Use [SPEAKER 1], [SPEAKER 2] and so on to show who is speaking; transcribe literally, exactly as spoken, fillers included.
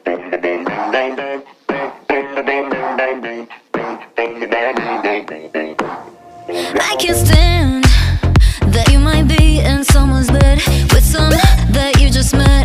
[SPEAKER 1] I can't stand that you might be in someone's bed with some that you just met.